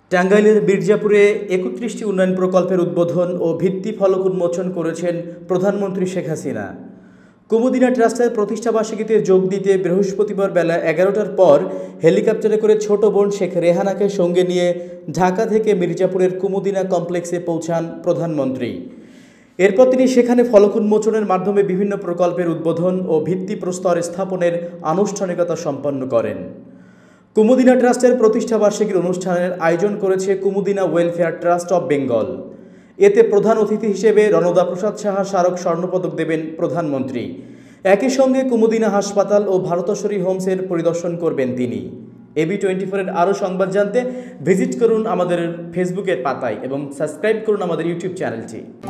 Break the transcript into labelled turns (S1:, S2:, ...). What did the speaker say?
S1: টাঙ্গাইলের মির্জাপুরে ৩১টি উন্নয়ন প্রকল্পের উদ্বোধন ও ভিত্তি ফলক উন্মোচন করেছেন প্রধানমন্ত্রী শেখ হাসিনা। কুমুদিনা ট্রাস্টের প্রতিষ্ঠাবার্ষিকীতে যোগ দিতে বৃহস্পতিবার বেলা ১১টার পর হেলিকপ্টারে করে ছোট বোন শেখ রেহানাকে সঙ্গে নিয়ে ঢাকা থেকে মির্জাপুরের কুমুদিনা কমপ্লেক্সে পৌঁছান প্রধানমন্ত্রী। এরপর তিনি সেখানে ফলক উন্মোচনের মাধ্যমে বিভিন্ন প্রকল্পের উদ্বোধন ও ভিত্তিপ্রস্তর স্থাপনের আনুষ্ঠানিকতা সম্পন্ন করেন। কুমুদিনা ট্রাস্টের প্রতিষ্ঠাবার্ষিকীর অনুষ্ঠানের আয়োজন করেছে Kumudini welfare trust of Bengal. এতে প্রধান অতিথি হিসেবে রণদা প্রসাদ সাহা স্মারক স্বর্ণপদক দেবেন প্রধানমন্ত্রী। একই সঙ্গে কুমুদিনা হাসপাতাল ও ভারতেশ্বরী হোমসের পরিদর্শন করবেন তিনি। এবি24-এর আরও সংবাদ জানতে ভিজিট করুন আমাদের ফেসবুকের পাতায় এবং সাবস্ক্রাইব করুন আমাদের ইউটিউব চ্যানেলটি।